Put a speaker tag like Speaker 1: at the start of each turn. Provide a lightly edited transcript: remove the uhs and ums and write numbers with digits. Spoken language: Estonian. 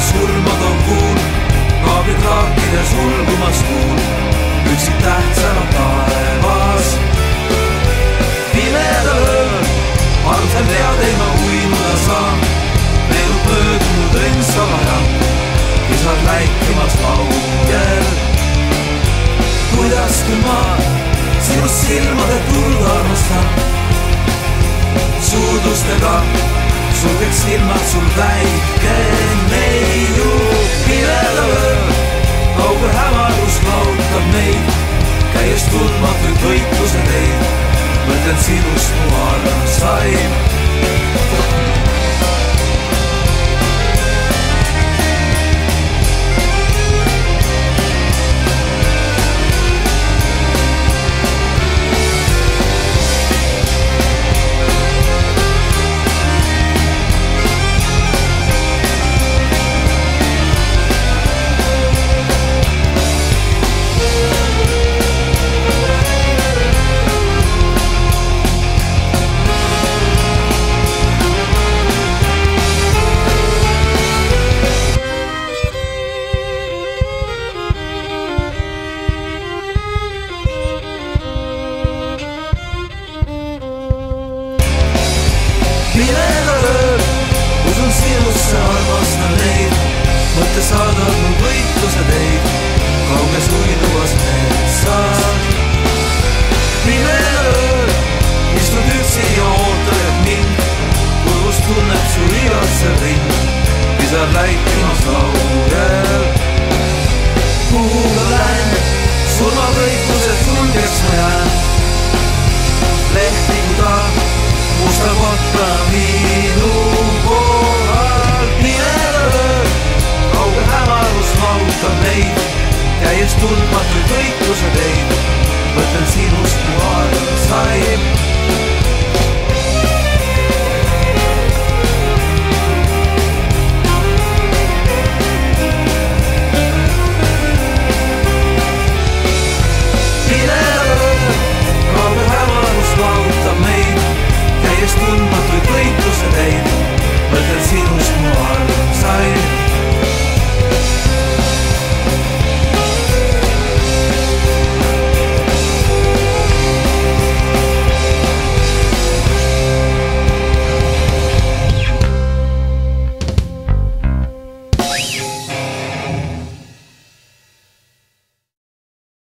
Speaker 1: surmad on kuul, kaablikraakide sulgumas kuul, üksi tähtsana taevas. Pimedal ööl, armsal tead ei ma uinuda saan, meenub möödunud õnnsalaja, kisad läikimas kaugel. Kuidas küll ma sinust silmade tuld armastan, suudlustega sulgeks silmad sul väike neiu. Pimedal ööl, kaugel hämarus lahutab meid, käies tundmatuid võitluse teid, mõtlen sinust mu armsaim. Pimedal ööl, usun sinusse, armastan neid, mõtte saadab mul võitluse teid, kauges uinuvas metsas. Pimedal ööl, istud üksi ja ootad, et mind kurvus tunneb su igatsev rind, pisar läikimas kaugel. Kuhu ma lähen, surmavõitluse sulgeks ma jään, leht liigutab musta kotta minu kohal. Pimedal ööl, kaugel hämarus mahutab meid, käies tundmatuid võitluse teid, mõtlen sinust mu